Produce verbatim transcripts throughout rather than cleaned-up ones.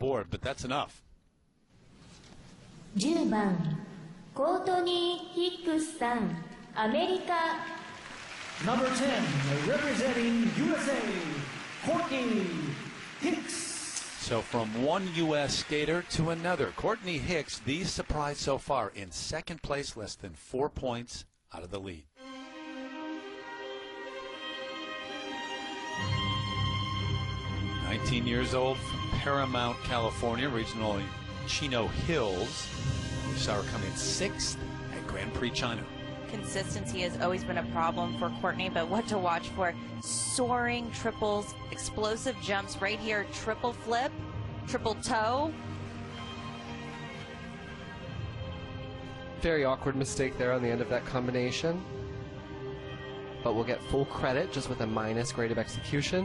board, but that's enough. じゅうばんコートニー・ヒックスさん、アメリカ。 Number ten, representing U S A, Courtney HICKS. So from one U S skater to another, Courtney HICKS, the surprise so far, in second place, less than four points out of the lead. nineteen years old, from Paramount, California, regionally Chino Hills. We saw her come in sixth at Grand Prix China. Consistency has always been a problem for Courtney, but what to watch for: soaring triples, explosive jumps right here, triple flip, triple toe. Very awkward mistake there on the end of that combination, but we'll get full credit just with a minus grade of execution.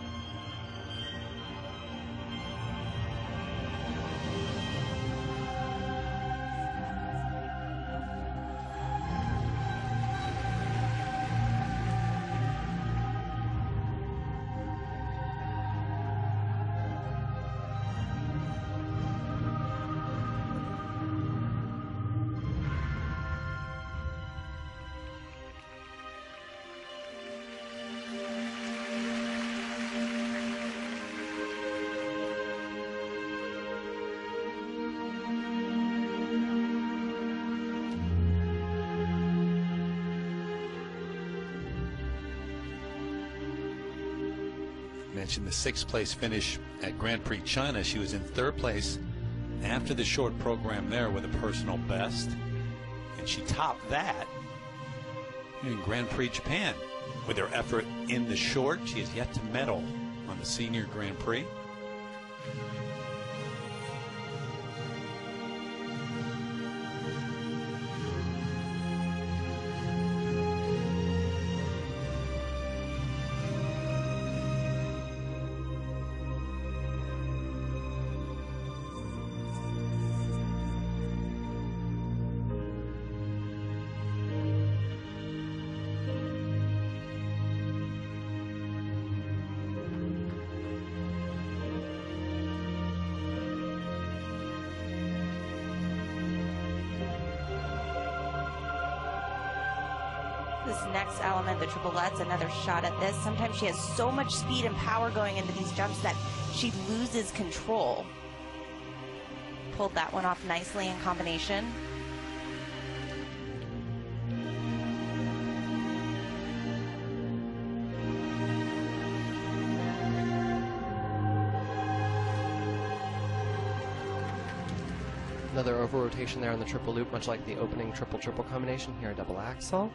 Mentioned the sixth place finish at Grand Prix China. She was in third place after the short program there with a personal best, and she topped that in Grand Prix Japan with her effort in the short. She has yet to medal on the senior Grand Prix. This next element, the triplettes, another shot at this. Sometimes she has so much speed and power going into these jumps that she loses control. Pulled that one off nicely in combination. Another over rotation there on the triple loop, much like the opening triple-triple combination here, a double axel.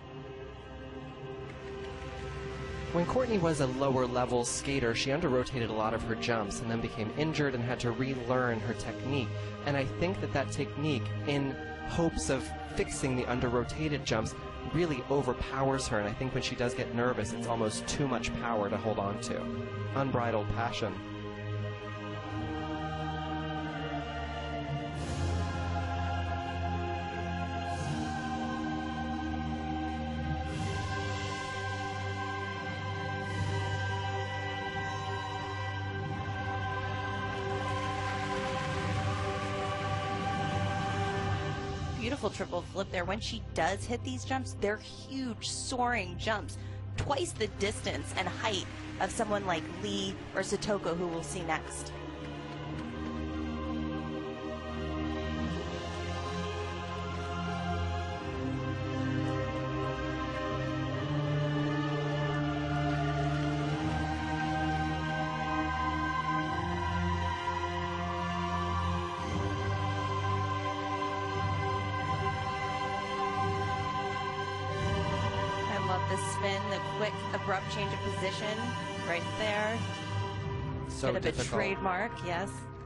When Courtney was a lower level skater, she under-rotated a lot of her jumps and then became injured and had to relearn her technique. And I think that that technique, in hopes of fixing the under-rotated jumps, really overpowers her. And I think when she does get nervous, it's almost too much power to hold on to. Unbridled passion. Beautiful triple flip there. When she does hit these jumps, they're huge, soaring jumps, twice the distance and height of someone like Lee or Satoko, who we'll see next. The spin, the quick, abrupt change of position, right there. So Bit of difficult. a trademark, yes.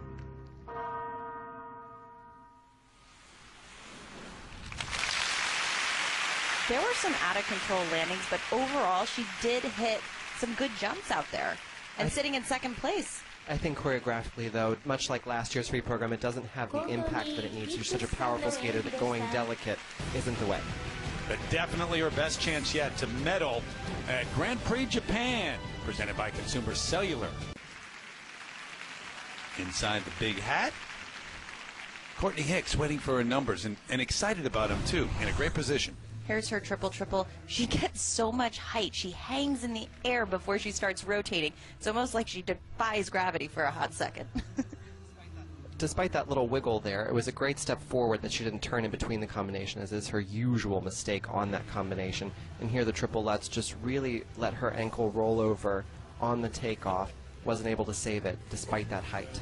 There were some out of control landings, but overall, she did hit some good jumps out there, and sitting in second place. I think choreographically, though, much like last year's free program, it doesn't have the impact that it needs. She's such a powerful skater that going delicate isn't the way. But definitely her best chance yet to medal at Grand Prix Japan, presented by Consumer Cellular. Inside the big hat, Courtney Hicks waiting for her numbers and, and excited about them too, in a great position. Here's her triple triple. She gets so much height. She hangs in the air before she starts rotating. It's almost like she defies gravity for a hot second. Despite that little wiggle there, it was a great step forward that she didn't turn in between the combination, as is her usual mistake on that combination. And here the triple lutz just really let her ankle roll over on the takeoff. Wasn't able to save it despite that height.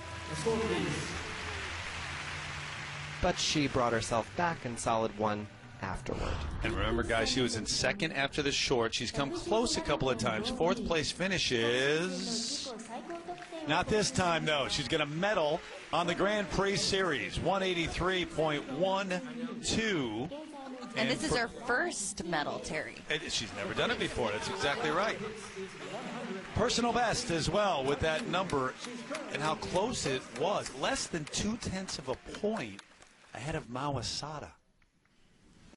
But she brought herself back in solid one afterward. And remember, guys, she was in second after the short. She's come close a couple of times. Fourth place finishes. Not this time, though. She's going to medal on the Grand Prix Series, one eighty-three point one two. And, and this is her first medal, Terry. It, she's never done it before. That's exactly right. Personal best as well with that number and how close it was. Less than two-tenths of a point ahead of Mao Asada.